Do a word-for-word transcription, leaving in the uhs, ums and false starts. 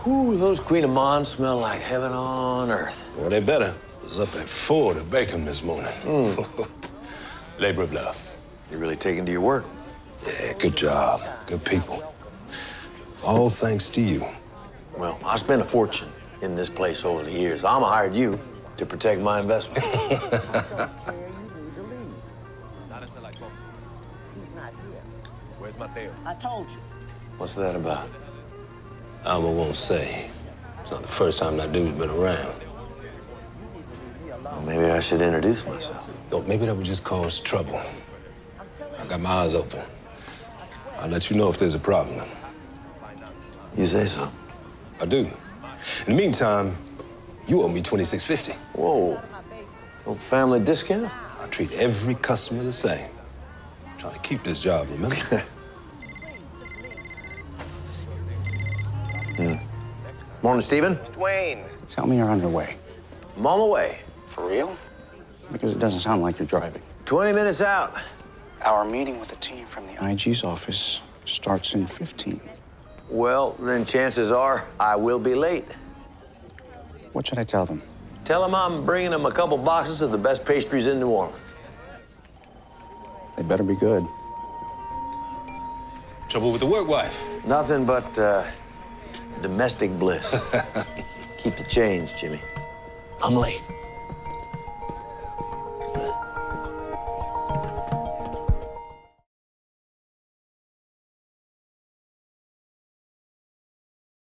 Ooh, those Queen of Mons smell like heaven on earth. Well, they better. I was up at four to bake them this morning. Mm. Labor of love. You're really taking to your work. Yeah, good job. Good people. All thanks to you. Well, I spent a fortune in this place over the years. I'm hired you to protect my investment. He's not here. Where's Mateo? I told you. What's that about? Alma won't say. It's not the first time that dude's been around. Well, maybe I should introduce myself. So maybe that would just cause trouble. I got my eyes open. I'll let you know if there's a problem. You say so. I do. In the meantime, you owe me twenty-six fifty. Whoa. No family discount? I treat every customer the same. I'm trying to keep this job, remember? hmm. Morning, Stephen. Dwayne. Tell me you're on your way. I'm on my way. For real? Because it doesn't sound like you're driving. twenty minutes out. Our meeting with the team from the I G's office starts in fifteen. Well, then chances are I will be late. What should I tell them? Tell them I'm bringing them a couple boxes of the best pastries in New Orleans. They better be good. Trouble with the work wife? Nothing but uh, domestic bliss. Keep the change, Jimmy. I'm late.